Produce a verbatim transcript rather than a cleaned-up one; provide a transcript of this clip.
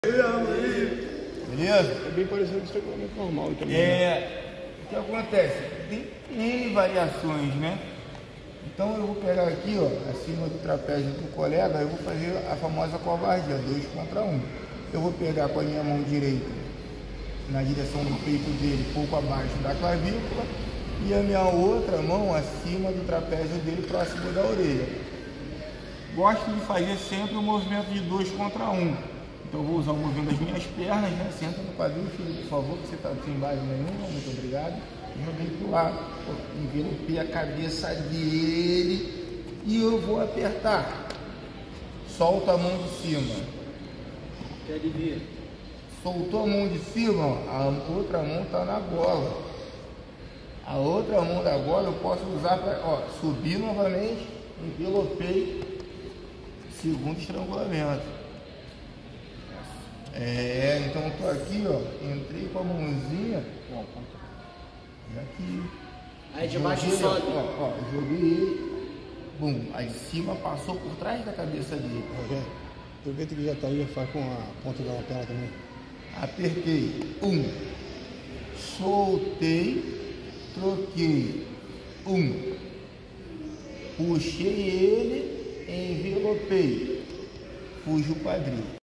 Beleza? É bem parecido com o estrangulamento normal também. É, o que acontece? Tem N variações, né? Então eu vou pegar aqui, ó, acima do trapézio do colega, eu vou fazer a famosa covardia, dois contra um. Eu vou pegar com a minha mão direita na direção do peito dele, pouco abaixo da clavícula, e a minha outra mão acima do trapézio dele, próximo da orelha. Gosto de fazer sempre o movimento de dois contra um. Então eu vou usar o movimento das minhas pernas, né? Senta no quadril, filho, por favor, que você está sem base nenhuma, muito obrigado. Joguei para o lado, envelopei a cabeça dele e eu vou apertar. Solta a mão de cima. Quer vir? Soltou a mão de cima, ó, a outra mão está na gola. A outra mão da gola eu posso usar para subir novamente, envelopei, segundo estrangulamento. É, então eu tô aqui, ó, entrei com a mãozinha, ó, aqui. Aí de baixo joguei, sobe. Ó, ó, joguei ele, bum, aí de cima passou por trás da cabeça dele. Aproveita que já tá aí, já faz com a ponta da lapela também. Apertei, um, soltei, troquei, um, puxei ele, envelopei, fujo o quadril.